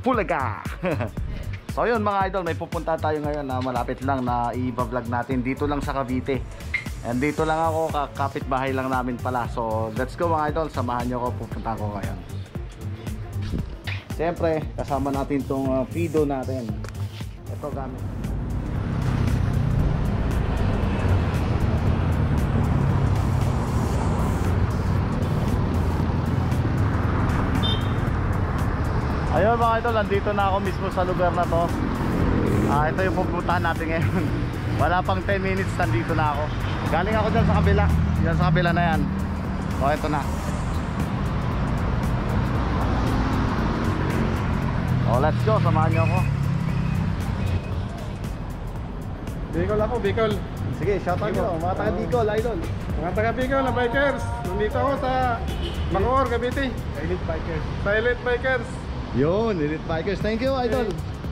Bulaga. So yun mga idol, may pupunta tayo ngayon na malapit lang na i-vlog natin dito lang sa Cavite. And dito lang ako, kapit-bahay lang namin pala. So let's go mga idol, samahan nyo ako, pupunta ko ngayon. Siyempre, kasama natin itong Fido natin. Ito gamit. Ayun mga idol, nandito na ako mismo sa lugar na to. Ito yung pupuntahan natin ngayon. Wala pang 10 minutes, nandito na ako. Galing ako dyan sa kabila. Dyan sa kabila na yan. O, ito na. O, let's go, samahan nyo ako. Bicol ako, Bicol. Sige, shout out nyo, mga taga Bicol, idol. Mga taga Bicol na bikers. Nandito ako sa Bacoor, Cavite. Elite Bikers. Sa Elite Bikers. Yun, Elite Bikers. Thank you, idol.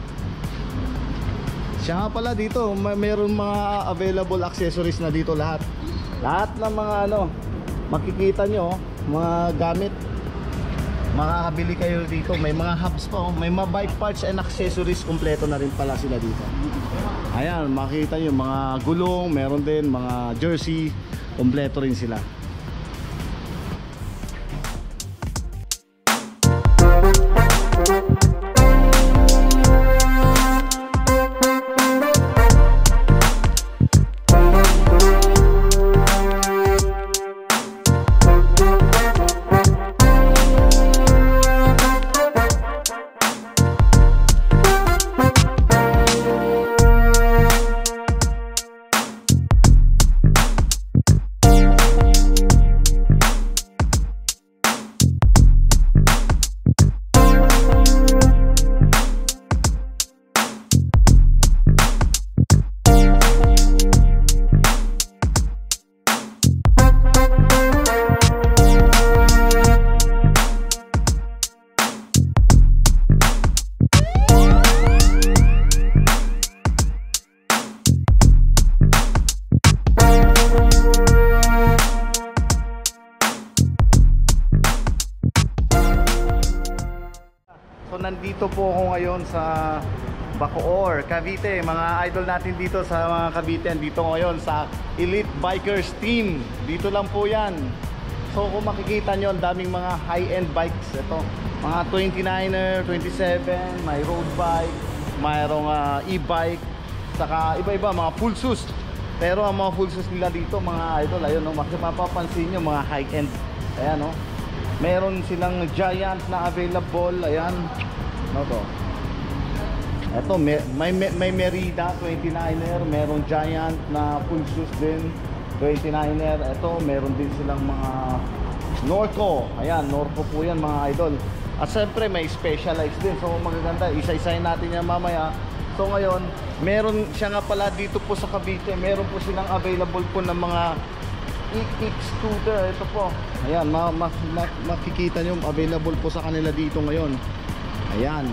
Siya nga pala dito, mayroon mga available accessories na dito lahat. Lahat ng mga makikita nyo, mga gamit, makakabili kayo dito. May mga hubs pa, may mga bike parts and accessories, kompleto na rin pala sila dito. Ayan, makikita nyo mga gulong, meron din mga jersey, kompleto rin sila. Nandito po ako ngayon sa Bacoor, Cavite. Mga idol natin dito sa mga Cavite, dito ngayon sa Elite Bikers Team. Dito lang po yan. So kung makikita nyo, ang daming mga high-end bikes. Ito, mga 29er, 27, may road bike, mayroong e-bike, saka iba-iba, mga full sus. Pero ang mga full sus nila dito, mga idol, ayun, mapapansin nyo, mga high-end. Ayan, no? Meron silang Giant na available. Ayan. No to. Ito may Merida 29er, meron Giant na full shoes din 29er. Ito meron din silang mga Norco. Ayan, Norco po yan mga idol. At siyempre may specialized din. So magaganda, isa-isahin natin yan mamaya. So ngayon, meron siya nga pala dito po sa Cavite. Meron po silang available po ng mga e-kick scooter. Ito po, ayan, makikita nyo, available po sa kanila dito ngayon. Ayan,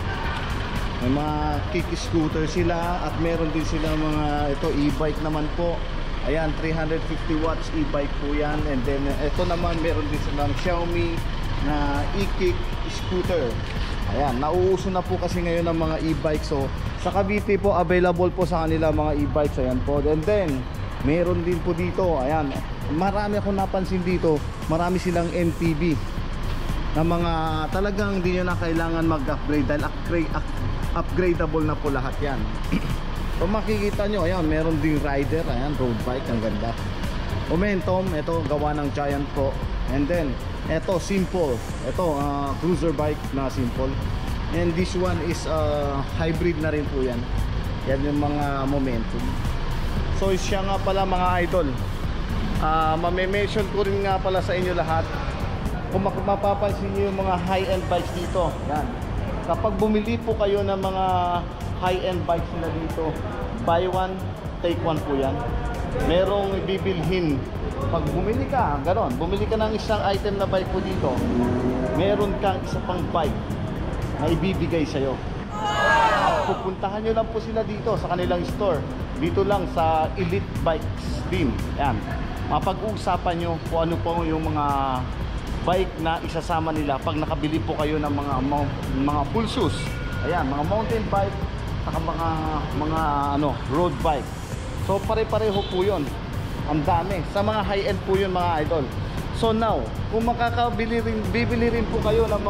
may mga kick scooter sila. At meron din sila mga, ito e-bike naman po. Ayan, 350 watts e-bike po yan. And then ito naman, meron din silang Xiaomi na e-kick scooter. Ayan, nauuso na po kasi ngayon ng mga e-bike. So sa Cavite po, available po sa kanila mga e-bikes. Ayan po. And then meron din po dito, ayan, marami akong napansin dito, marami silang MTB na mga talagang hindi nyo na kailangan mag-upgrade dahil upgradable na po lahat yan. So makikita nyo, ayan, meron ding rider, ayan, road bike, ang ganda. Momentum, ito gawa ng Giant po. And then ito simple, ito cruiser bike na simple. And this one is hybrid na rin po yan. Yan yung mga Momentum. So siya nga pala mga idol, mame-mention ko rin nga pala sa inyo lahat. Kung mapapansin nyo yung mga high-end bikes dito, yan, kapag bumili po kayo ng mga high-end bikes nila dito, buy one, take one po yan. Merong bibilhin. Pag bumili ka, gano'n, bumili ka ng isang item na bike po dito, meron kang isa pang bike na ibibigay sa'yo. Pupuntahan nyo lang po sila dito sa kanilang store. Dito lang sa Elite Bikes Team. Ayan, mapag-uusapan nyo kung ano po yung mga bike na isasama nila pag nakabili po kayo ng mga full shoes. Ayan, mga mountain bike saka mga road bike. So pare-pareho po 'yon. Ang dami. Sa mga high-end po 'yon mga idol. So now, kung bibili rin po kayo ng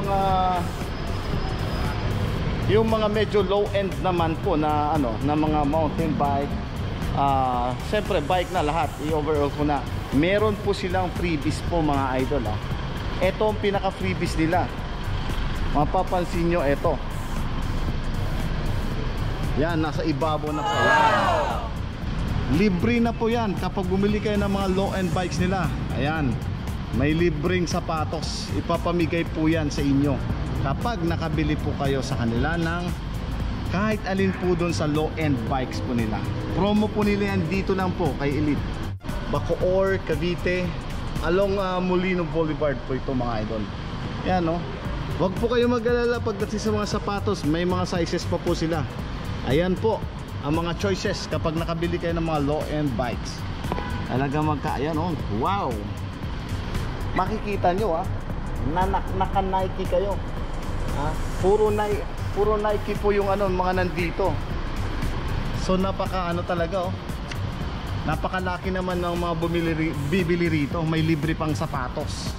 yung mga medyo low-end naman po na na mga mountain bike, siyempre bike na lahat, i-overall ko na. Meron po silang freebies po mga idol. Ito ang pinaka freebies nila. Mapapansin nyo ito. Yan, nasa ibabaw na po. Wow! Libre na po yan kapag bumili kayo ng mga low-end bikes nila. Ayan, may libreng sapatos. Ipapamigay po yan sa inyo kapag nakabili po kayo sa kanila ng kahit alin po doon sa low-end bikes po nila. Promo po nila yan dito lang po kay Elite Bacoor, Cavite, along Molino Blvd po ito mga idol. Yan, no? Huwag po kayo mag-alala pagdating sa mga sapatos, may mga sizes pa po sila. Ayan po ang mga choices kapag nakabili kayo ng mga low-end bikes. Talagang ayan, oh, wow! Makikita nyo naka-Nike kayo. Puro Nike po yung mga nandito. So napaka talaga, napakalaki naman ng mga bibili rito. May libre pang sapatos.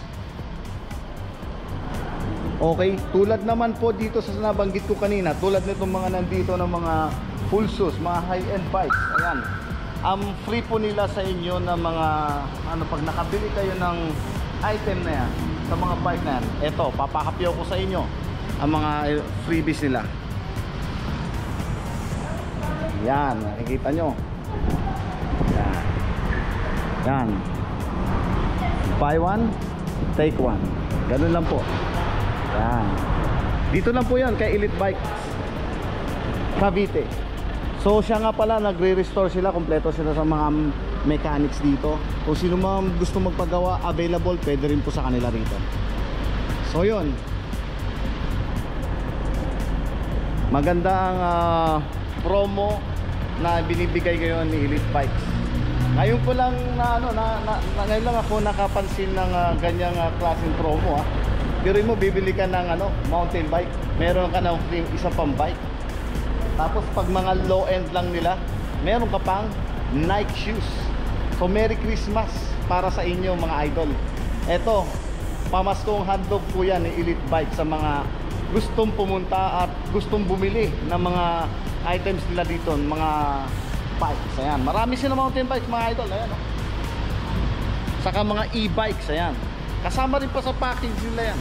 Okay, tulad naman po dito sa nabanggit ko kanina, tulad nitong mga nandito ng mga full shoes, mga high-end bikes. Ayan, free po nila sa inyo na mga pag nakabili kayo ng item na yan, sa mga bike na yan, eto, papahapyaw ko sa inyo ang mga freebies nila. Yan, nakikita nyo. Yan. Yan. Buy one, take one. Ganun lang po. Yan. Dito lang po yan kay Elite Bike Cavite. So siya nga pala, nagre-restore sila, kompleto sila sa mga mechanics dito. Kung sino man gusto magpagawa, available, pwede rin po sa kanila rito. So yun, maganda ang promo na binibigay ngayon ni Elite Bikes. Ngayon ko lang ngayon lang ako nakapansin ng ganyang klaseng promo. Pero mo bibili ka ng mountain bike, meron ka ng free isa pang bike. Tapos pag mga low end lang nila, meron ka pang Nike shoes. So Merry Christmas para sa inyo mga idol. Eto, pamaskong handog po yan ni Elite Bike sa mga gustong pumunta at gustong bumili ng mga items nila dito, mga bikes. Ayan, marami sila mountain bikes mga idol. Ayan, saka mga e-bikes. Ayan, kasama rin pa sa package nila yan.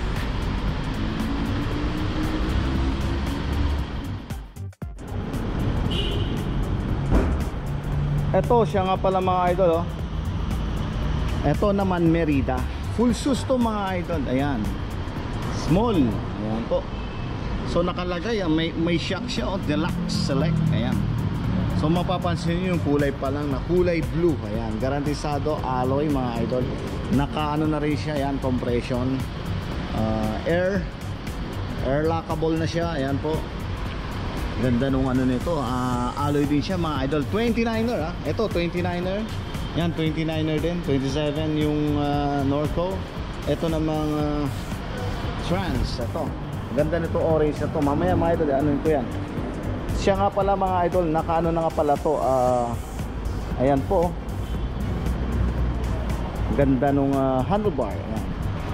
Ito siya nga pala mga idol. Ito naman Merida, full shoes to mga idol. Ayan, small. Ayan po. So nakalagay may shock siya, deluxe select. Ayan. So mapapansin niyo yung kulay pa lang na kulay blue. Ayan, garantisado alloy mga idol. Naka na rin siya. Ayan, compression, air lockable na siya. Ayan po. Ganda nung nito. Alloy din siya mga idol. 29er Ito 29er. Yan 29er din. 27 yung Norco. Ito namang trans. Ito. Ganda nito orange na to. Mamaya mga idol, ko yan. Siya nga pala mga idol, naka na nga pala to. Ayan po. Ganda nung handlebar. Ayan.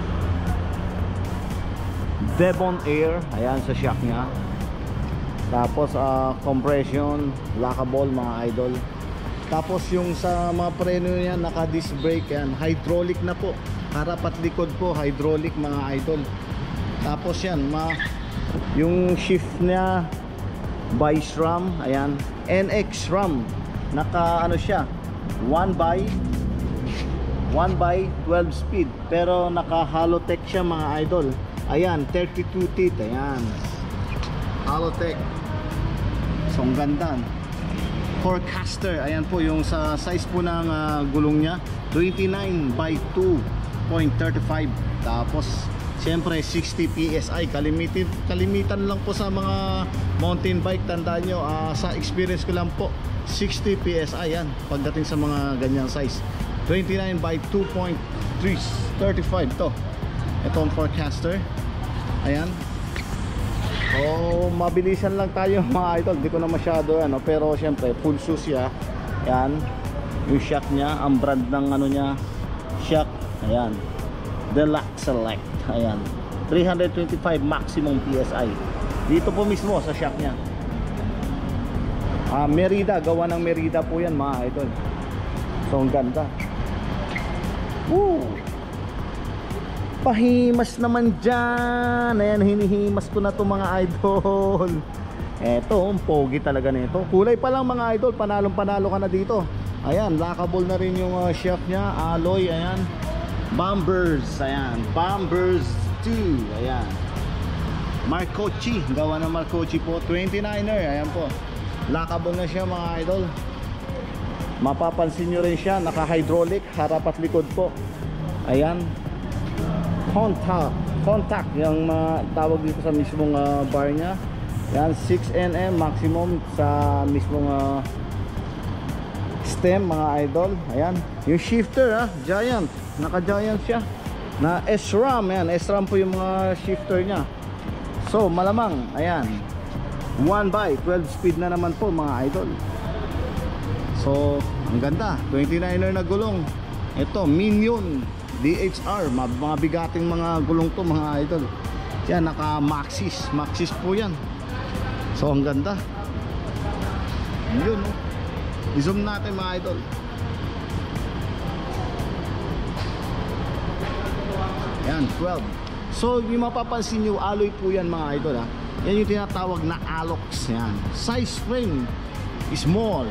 Devon Air. Ayan sa shock niya. Tapos compression, lockable mga idol. Tapos yung sa mga preno niya, naka disc brake yan, hydraulic na po. Harap at likod po, hydraulic mga idol. Tapos yan, yung shift niya by SRAM, ayan, NX SRAM. Naka siya, 1x 12 speed, pero naka Halotech siya mga idol. Ayan, 32 teeth, ayan. Halotech. So ang ganda. Forecaster, ayan po yung sa size po ng gulong niya, 29 by 2.35. Tapos siyempre 60 PSI, kalimitan lang po sa mga mountain bike. Tandaan nyo, sa experience ko lang po, 60 PSI yan pagdating sa mga ganyang size. 29 by 2.35 to. Itong forecaster. Ayan. Mabilisan lang tayo mga idol. Di ko na masyado ano, pero syempre full shoes siya. Ayan. Yung shock niya, ang brand ng ano niya, shock. Ayan. Deluxe Select. Ayan. 325 maximum PSI. Dito po mismo sa shock niya. Merida, gawa ng Merida po yan mga idol. So ang ganda. Woo! Pahimas naman dyan. Ayan, hinihimas ko na to mga idol. Eto, ang pogi talaga nito. Kulay pa lang mga idol, panalong panalo ka na dito. Ayan, lockable na rin yung shock niya. Alloy, ayan. Bombers, ayan. Bombers 2, ayan. Marcochi, gawa ng Marcochi po. 29er, ayan po. Lockable na siya mga idol. Mapapansin nyo rin siya, naka-hydraulic, harap at likod po. Ayan. Contact yung tawag dito sa mismong bar nya. Yan, 6 Nm maximum sa mismong stem mga idol. Ayan, yung shifter giant, naka-giant siya na SRAM. Ayan, SRAM po yung mga shifter nya. So malamang, ayan, 1x12 speed na naman po mga idol. So ang ganda, 29er na gulong. Ito, Minion DHR, mga bigating mga gulong to mga idol. Yan, naka Maxis po yan. So ang ganda. Yun, i-zoom natin mga idol. Yan, 12. So yung mapapansin nyo, alloy po yan mga idol ha. Yan yung tinatawag na Alox. Yan, size frame small,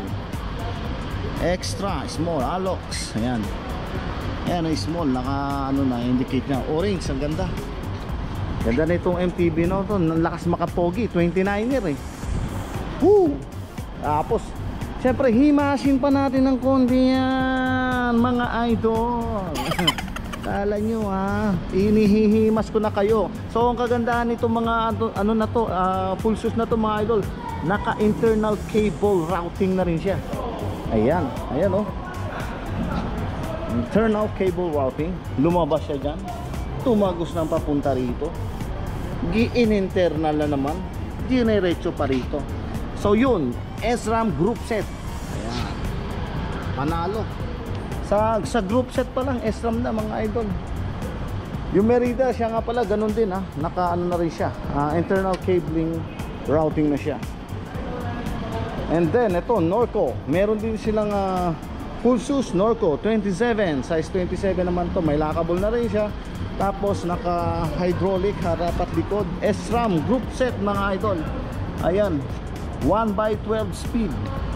extra small, Alox. Ayan. Ayan ang small, naka ano na, indicate na orange. Ang ganda. Ganda na itong MTB no, to, lakas makapogi, 29er eh. Woo! Tapos syempre himasin pa natin ng konti yan mga idol. Kala nyo inihihimas ko na kayo. So ang kagandahan nitong mga ano na to, full shoes na to mga idol, naka internal cable routing na rin siya. Ayan, ayan oh, internal cable routing. Lumabas siya dyan, tumagos ng papunta rito, gi-in-internal na naman, dinerecho pa rito. So yun, SRAM group set. Ayan, panalo. Sa group set pa lang SRAM na mga idol. Yung Merida, siya nga pala ganun din naka ano na rin siya, internal cabling routing na siya. And then ito, Norco, meron din silang full shoes Norco 27, size 27 naman to, may lockable na rin siya. Tapos naka hydraulic harap at likod, SRAM group set mga idol. Ayan, 1x12 speed.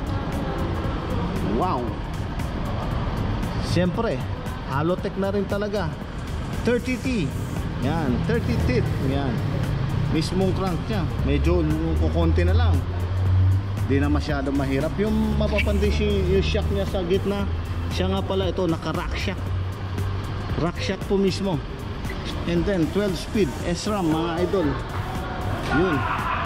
Wow. Siyempre, Halotech na rin talaga. 30T. Yan, 30 teeth. Yan. Mismong crank niya. Medyo kukunti na lang. Di na masyado mahirap. Yung mapapansin yung shock niya sa gitna, siya nga pala ito, naka-rack shock. Rack shock po mismo. And then 12 speed SRAM mga idol. Yun.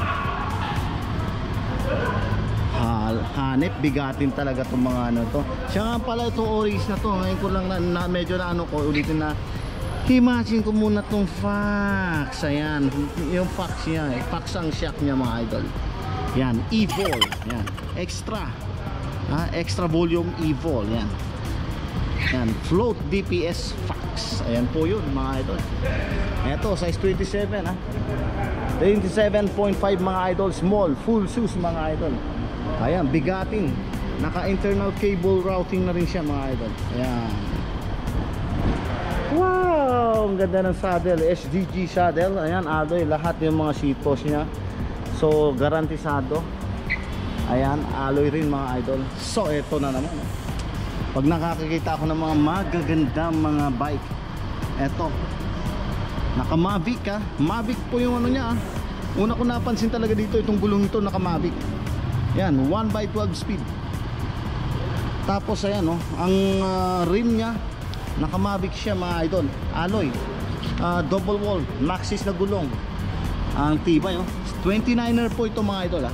Hanep, bigatin talaga itong mga ano to. Siya nga pala itong orange na to. Ngayon ko lang na medyo na ano ko, ulitin na himatching ko muna itong fax. Ayan, yung fax niya, fax ang shock niya mga idol. Yan, E-Vol. Yan, extra extra volume E-Vol. Yan. Yan, float DPS fax. Ayan po yun mga idol. Ito, size 27 27.5 mga idol. Small, full shoes mga idol. Ayan, bigatin. Naka internal cable routing na rin siya mga idol. Ayan. Wow, ang ganda ng saddle, SDG saddle. Ayan, alloy, lahat yung mga seat post niya. So, garantisado. Ayan, alloy rin mga idol. So, eto na naman. Pag nakakakita ako ng mga magagandang mga bike, eto, naka Mavic Mavic po yung ano niya Una ko napansin talaga dito, itong gulong ito naka Mavic. Yan, 1x12 speed. Tapos ayan ang rim niya naka Mavic siya mga idol. Alloy, double wall, Maxis na gulong. Ang tibay 29er po ito mga idol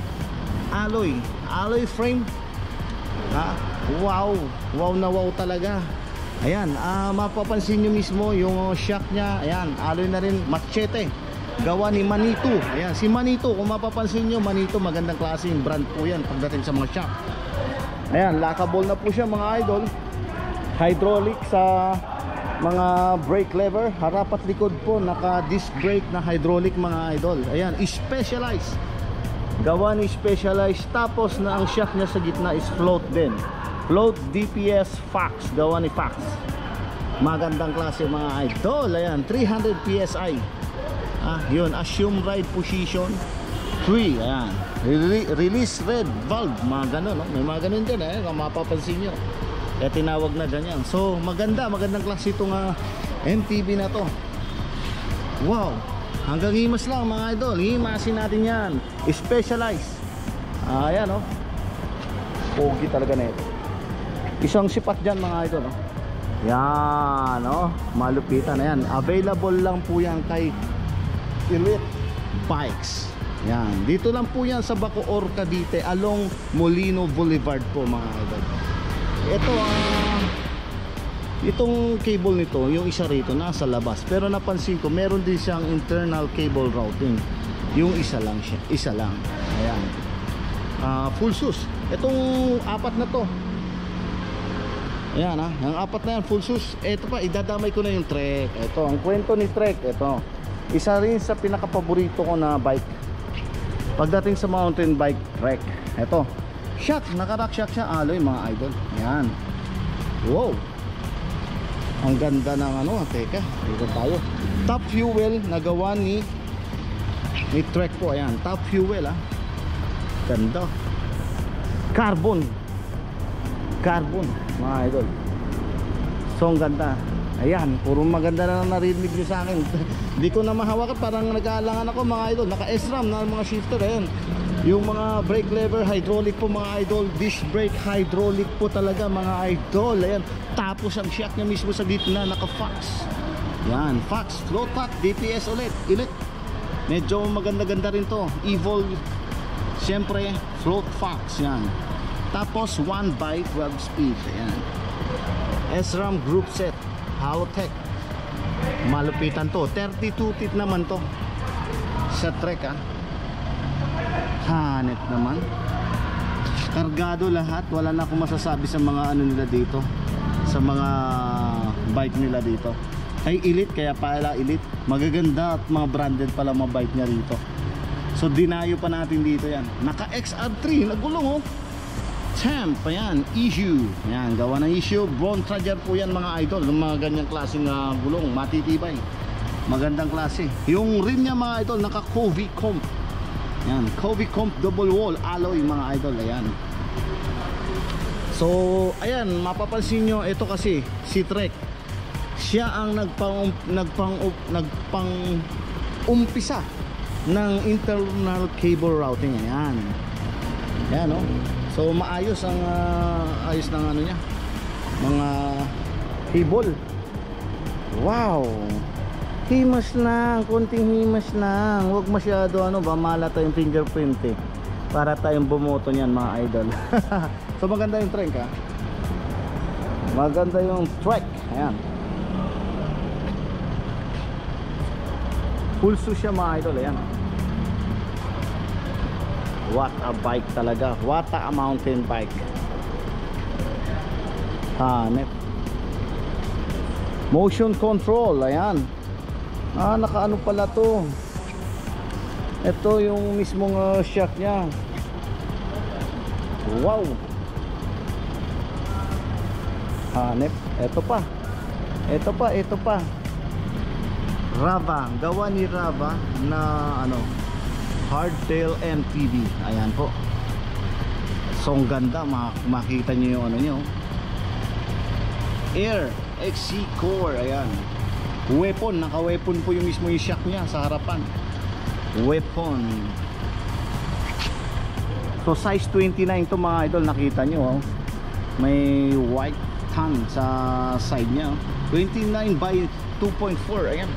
Alloy frame. Wow, wow na wow talaga. Ayan, mapapansin nyo mismo yung shock nya. Ayan, alloy na rin, machete. Gawa ni Manito. Ayan, si Manito, kung mapapansin nyo, Manito, magandang klaseng brand po yan pagdating sa mga shock. Ayan, lockable na po siya mga idol. Hydraulic sa mga brake lever, harap at likod po, naka disc brake na hydraulic mga idol. Ayan, specialized. Gawa ni Specialized. Tapos na ang shock niya sa gitna is float din. Float DPS Fox. Gawa ni Fox. Magandang klase mga idol. Ayan, 300 PSI. Yun, assume ride position 3. Ayan, release red valve. Mga ganun, no? May mga ganun din kung mapapansin nyo. Kaya tinawag na ganyan. So magandang klase itong MTB na to. Wow, hanggang himas lang mga idol. Himasin natin yan. Specialized. Ayan, no? Pogi talaga na ito. Isang sipat dyan mga idol, no? Yan, no? Malupitan na yan. Available lang po yan kay Elite Bikes. Yan, dito lang po yan sa Bacoor, Cavite, along Molino Blvd po mga idol. Ito itong cable nito, yung isa rito nasa labas, pero napansin ko meron din siyang internal cable routing. Yung isa lang siya, isa lang. Ayan, full sus. Itong apat na to, ayan, ang apat na yan full sus. Ito pa, idadamay ko na yung Trek. Ito, ang kwento ni Trek. Ito, isa rin sa pinakapaborito ko na bike pagdating sa mountain bike, Trek. Ito, shock, naka-rock shock siya, alloy mga idol. Ayan, wow, ang ganda ng teka, dito tayo. Top fuel na gawa ni Trek po. Ayan, top fuel, ganda. Carbon mga idol. So ang ganda. Ayan, puro maganda na narinig nyo sa akin. Hindi ko na mahawakan, parang nag-aalangan ako mga idol. Naka SRAM na mga shifter. Ayan, yung mga brake lever hydraulic po mga idol. Disc brake hydraulic po talaga mga idol. Ayan, tapos ang shock niya mismo sa gitna naka Fox. Yan, Fox float pack DPS ulit. Medyo maganda-ganda rin to. Evil, siyempre float Fox. Yan, tapos 1/12 speed. Ayan, SRAM group set, Halotech. Malupitan to. 32 teeth naman to sa Trek. Hanet naman, kargado lahat. Wala na akong masasabi sa mga nila dito, sa mga bike nila dito. Ay Elite, kaya pala Elite. Magaganda at mga branded pala mga bike niya rito. So dinayo pa natin dito yan. Naka XR3 na gulong, Temp. Ayan, issue. Ayan, gawa ng issue. Bone Trager po yan mga idol. Yung mga ganyang klaseng gulong, matitibay. Magandang klase. Yung rim niya mga idol, naka Covey Comp. Yan, Covey Comp double wall alloy mga idol. Ayan. So, ayan, mapapansin nyo, ito kasi si Trek, siya ang nagpang-umpisa ng internal cable routing. Ayan. Ayan, no? So, maayos ang ayos ng niya, mga cable. Wow. Himas lang, konting himas lang. Huwag masyado malata yung fingerprint para tayong bumoto niyan mga idol. So maganda yung Trek, maganda yung Trek. Ayan, full sus siya mga idol. Ayan, what a bike talaga. What a mountain bike. Net motion control. Ayan, nakaano pala to. Ito yung mismong shock nya. Wow. Hanep. Ito pa. Rava, gawa ni Rava na hardtail MTB. Ayan po. So ang ganda, makita nyo yung nyo. Air XC Core. Ayan, weapon, naka-weapon po yung mismo yung shock nya sa harapan. Weapon. So size 29 to mga idol, nakita nyo. May white tongue sa side nya. 29 by 2.4. Ayan.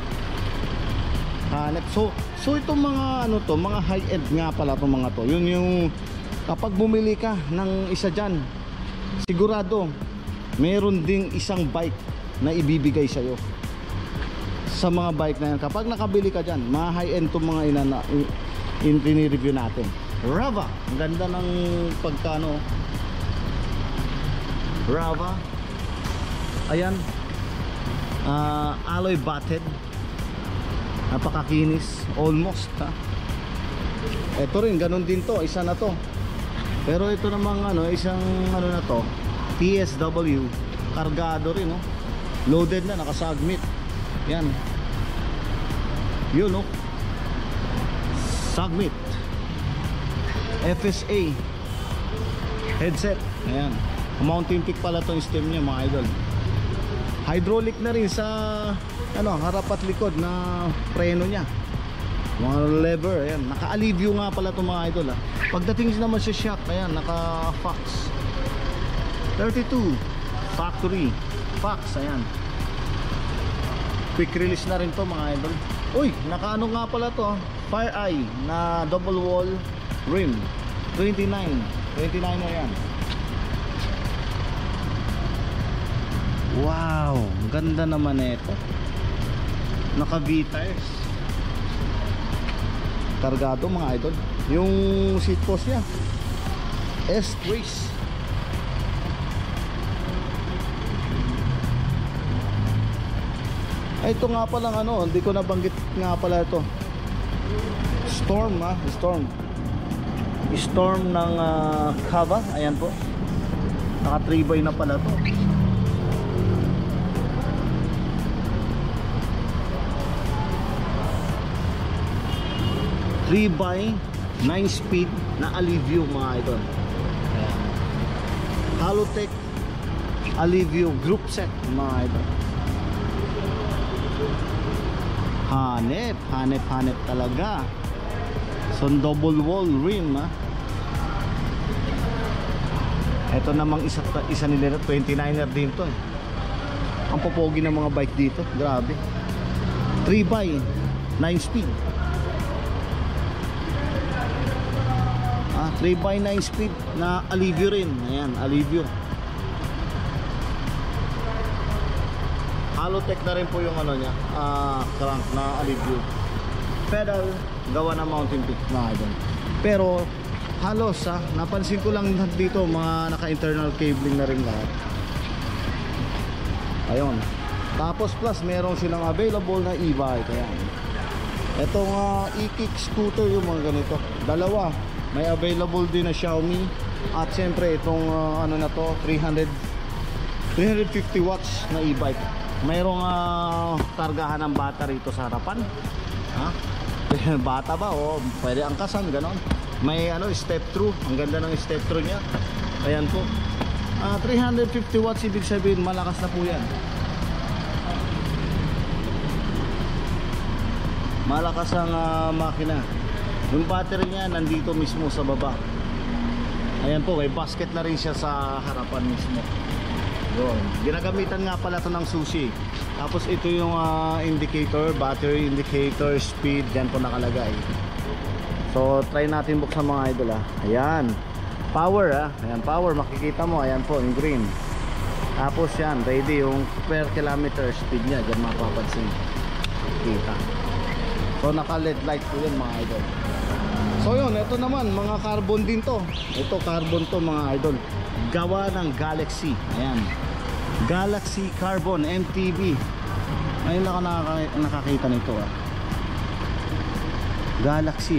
So itong mga mga high-end nga pala itong mga to. Yun yung kapag bumili ka ng isa dyan, sigurado meron ding isang bike na ibibigay sa'yo. Sa mga bike na yan, kapag nakabili ka dyan, mga high-end itong mga ini-review natin. Rava, ang ganda ng pagkano. Rava, ayan, alloy batted, napakakinis, almost ha. Ito rin, ganun din to, isa na to. Pero ito namang isang na to, PSW, kargado rin, no? Loaded na, nakasagmit. Yan. Yun, no? Sagmit. FSA headset. Ayan. Mountain peak pala itong stem niya, mga idol. Hydraulic na rin sa harap at likod na preno niya. Mga lever, ayan. Naka-alivio nga pala itong mga idol, ha. Pagdating naman sa shock, ayan, naka-Fox 32 factory Fox, ayan. Quick release na rin to, mga idol. Uy, naka-ano nga pala to, Fire Eye na double wall rim. 29 na yan. Wow, ganda naman ito. Naka V-tires. Kargado, mga idol. Yung seat post niya S-Trace. Ito nga palang hindi ko nabanggit nga pala ito. Storm, ha? Storm ng Cava. Ayan po. Naka 3x na pala to. Three by 9 speed na Alivio, mga idol. Ayan. Halotech Alivio group set, mga idol. Hanep talaga. So double wall rim, ha. Ito namang isa nila 29er din to, eh. Ang popogi ng mga bike dito, grabe. 3 by 9 speed. 3 by 9 speed na Alivio rin. Ayan, Alivio. Halotech na rin po yung niya, crank na Alivio. Pedal, gawa na Mountain Peak, mga idol. Pero halos, napansin ko lang dito, mga naka-internal cabling na rin lahat. Ayun. Tapos plus meron silang available na e-bike. Ayan. Itong e-kick scooter, yung mga ganito, dalawa. May available din na Xiaomi. At syempre itong na to, 350 watts na e-bike. Mayroong kargahan ng bata rito sa harapan, ha? Bata ba, pwede angkasan, ganon. May step through, ang ganda ng step through niya. Ayan po, 350 watts, ibig sabihin malakas na po yan. Malakas ang makina. Yung battery niya nandito mismo sa baba. Ayan po, may basket na rin siya sa harapan mismo. Yun. Ginagamitan nga pala ito ng sushi. Tapos ito yung indicator, battery indicator, speed, dyan po nakalagay. So try natin buksan, mga idol, ha. Ayan, power, ayan, power, makikita mo, ayan po, in green. Tapos yan, ready, yung per kilometer speed nya, dyan mapapansin, kita. So naka LED light po yun, mga idol. So yun, ito naman, mga carbon din to. Ito carbon to, mga idol. Gawa ng Galaxy. Ayan, Galaxy Carbon MTB. Ngayon lang ako nakakita nito, Galaxy,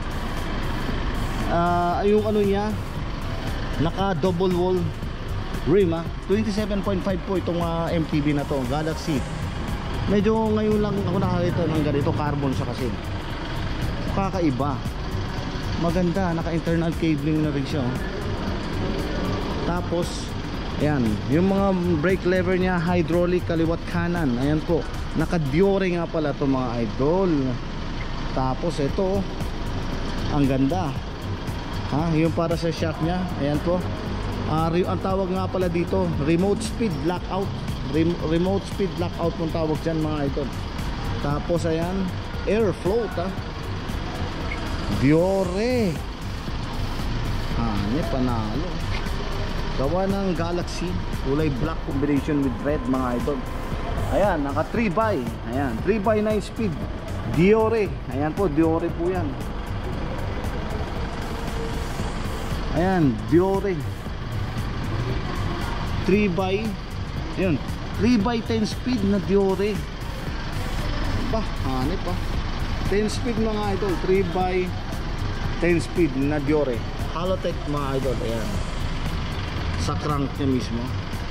yung niya, naka double wall rim, 27.5 po itong MTB na to, Galaxy. Medyo ngayon lang ako nakakita ng ganito, carbon siya kasi. Kakaiba. Maganda, naka internal cabling na rin siya, Tapos ayan, yung mga brake lever niya, hydraulic, kaliwat kanan. Ayan po, naka Diore nga pala to, mga idol. Tapos ito, ang ganda, yung para sa shock niya. Ayan po, ang tawag nga pala dito, remote speed lockout. Remote speed lockout mong tawag dyan, mga idol. Tapos ayan, air float, Diore. Panalo. Gawa ng Galaxy, kulay black combination with red mga idol. Ayan, naka 3x. Ayan, 3x 9 speed. Diore. Ayan po, Diore po yan. Ayan, Diore. 3x. Ayan, 3x10 speed na Diore. Bah, hanip pa. 10 speed mga idol, 3x10 speed na Diore. Halotech mga idol, ayan. Sa crank niya mismo.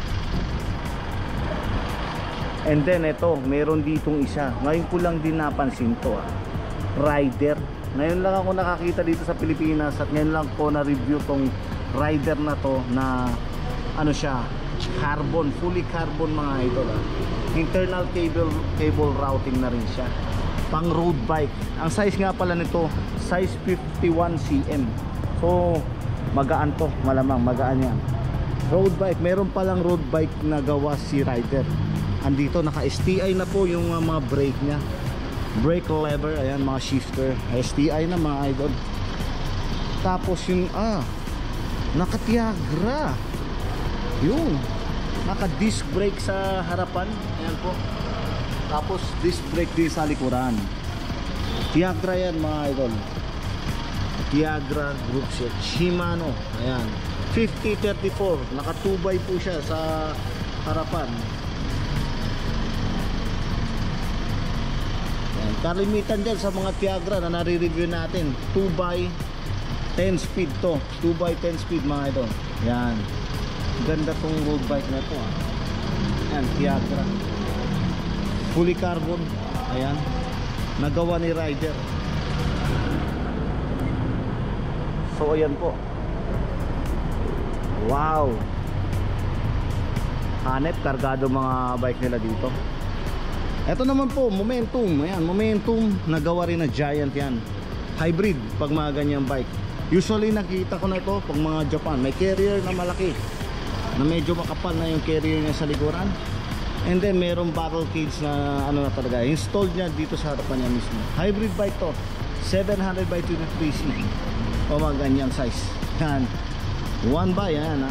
And then ito, meron ditong isa. Ngayon ko lang din napansin to, Rider. Ngayon lang ako nakakita dito sa Pilipinas at ngayon lang ko na-review tong Rider na to na ano siya, carbon, fully carbon mga idol. Internal cable routing na rin siya. Pang road bike. Ang size nga pala nito, size 51 cm. So magaan to, malamang magaan yan. Road bike, meron palang road bike na gawa si Rider. Andito naka STI na po yung mga brake nya, brake lever, ayan mga shifter, STI na mga idol. Tapos yung naka Tiagra, yun, naka disc brake sa harapan, ayan po. Tapos disc brake din sa likuran. Tiagra yan mga idol, Tiagra group set, Shimano, ayan 5034, naka 2x po siya sa harapan. Ayan, kalimitan dyan sa mga Tiagra na nare-review natin, 2x10 speed to, 2x10 speed mga idol. Ayan, ganda tong road bike na to, Ayan, Tiagra, fully carbon. Ayan, nagawa ni Rider. So ayan po. Wow, hanep, kargado mga bike nila dito. Ito naman po, Momentum. Ayan, Momentum, nagawa rin na Giant yan. Hybrid, pag mga ganyang bike. Usually nakita ko na ito pag mga Japan. May carrier na malaki, na medyo makapal na yung carrier niya sa likuran. And then merong battle cage na ano na talaga, installed niya dito sa harapan niya mismo. Hybrid bike to, 700 by 23C. O mga ganyang size. Yan, 1x, yan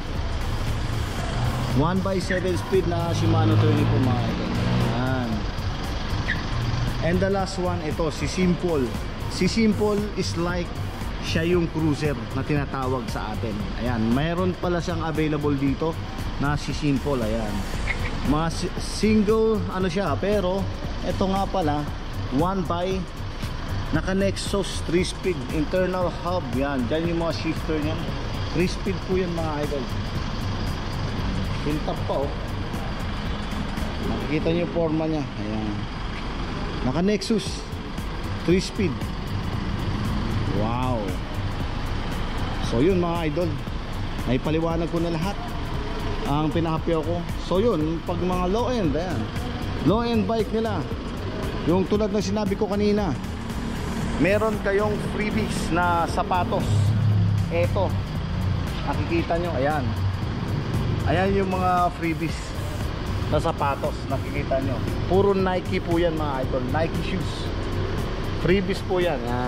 1x7 speed na Shimano 20 po mga idol. Yan. And the last one, ito si Simple. Si Simple is like siya yung cruiser na tinatawag sa atin. Ayan, mayroon pala siyang available dito na si Simple. Ayan, mga single ano siya, pero ito nga pala 1x, naka Nexus 3 speed internal hub. Yan, dyan yung mga shifter niyan, 3 speed po yan mga idol. Pintap pa makikita nyo yung forma nya. Ayan, naka Nexus 3 speed. Wow. So yun mga idol, naipaliwanag ko na lahat ang pinahapyaw ko. So yun, pag mga low end, ayan, low end bike nila, yung tulad ng sinabi ko kanina, meron kayong freebies na sapatos. Eto, nakikita nyo, ayan, ayan yung mga freebies na sapatos, nakikita nyo, puro Nike po yan mga idol, Nike shoes. Freebies po yan, ayan.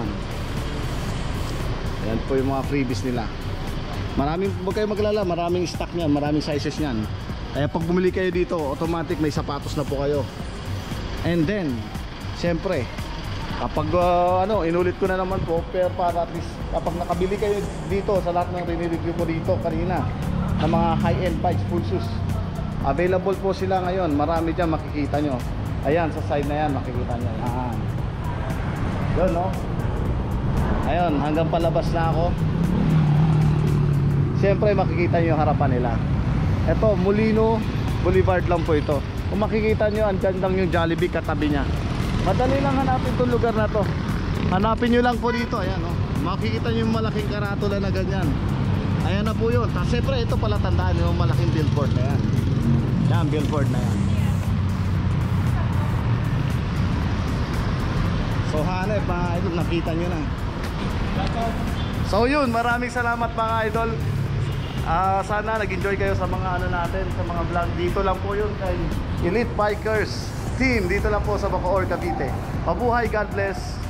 Ayan po yung mga freebies nila. Maraming, huwag kayo maglala, maraming stock niyan, maraming sizes niyan. Kaya pag bumili kayo dito, automatic may sapatos na po kayo. And then, siyempre, kapag inulit ko na naman po, pero para at least kapag nakabili kayo dito sa lahat ng rinireview ko dito kanina ng mga high-end bikes, full shoes, available po sila ngayon. Marami dyan, makikita nyo. Ayan, sa side na yan, makikita nyo. Ayan, yun no. Ayun, hanggang palabas na ako. Siyempre makikita nyo yung harapan nila. Ito, Molino Blvd lang po ito. Kung makikita nyo, andyan lang yung Jollibee katabi nya. Madali lang hanapin itong lugar na to. Hanapin nyo lang po dito. Ayan, oh. Makikita nyo yung malaking karatula na ganyan. Ayan na po yun. Siyempre ito pala, tandaan yung malaking billboard na yan. Yan, billboard na yan. So hanep mga idol, nakita nyo na. So yun, maraming salamat mga idol. Sana nag-enjoy kayo sa mga ano natin, sa mga vlog. Dito lang po yun kay Elite Bikers Team. Dito lang po sa Bacoor, Cavite. Mabuhay, God bless.